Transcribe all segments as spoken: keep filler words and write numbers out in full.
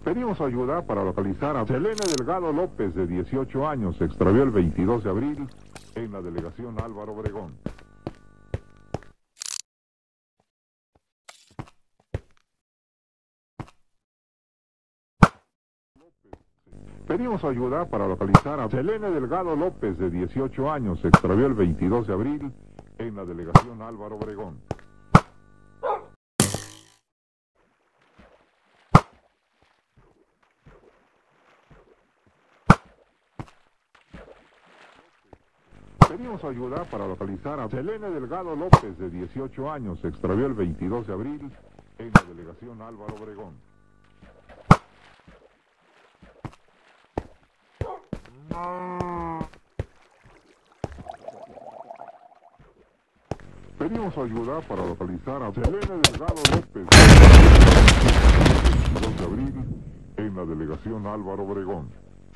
Pedimos ayuda para localizar a Selene Delgado López, de dieciocho años. Se extravió el veintidós de abril en la delegación Álvaro Obregón. Pedimos ayuda para localizar a Selene Delgado López, de dieciocho años. Se extravió el veintidós de abril en la delegación Álvaro Obregón. Pedimos ayuda para localizar a Selene Delgado López, de dieciocho años. Se extravió el veintidós de abril en la delegación Álvaro Obregón. Pedimos ayuda para localizar a Selene Delgado López, de veintidós de abril en la delegación Álvaro Obregón.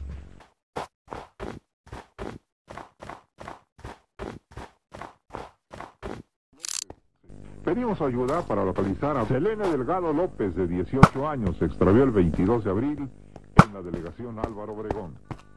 Pedimos ayuda para localizar a Selene Delgado López, de dieciocho años. Se extravió el veintidós de abril en la delegación Álvaro Obregón.